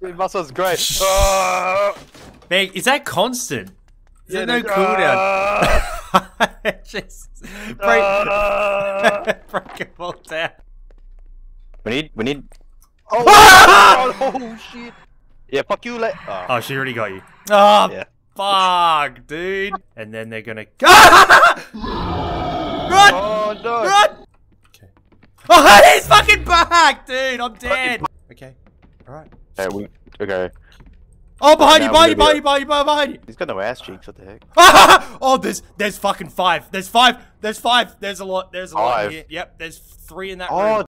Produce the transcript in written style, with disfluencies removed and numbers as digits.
Dude, muscle's great. Man, is that constant? Is there no cooldown? Just break it all down. We need. Oh shit! Yeah, fuck you, Oh, she already got you. Oh, yeah. Fuck, dude. And then they're gonna. Run! Oh no! Run! Okay. Oh, he's fucking back, dude. I'm dead. Okay. All right. Okay. Oh, behind you! He's got no ass cheeks. What the heck? Oh, there's fucking 5. There's 5. There's a lot. There's a lot here. Yep. There's 3 in that room.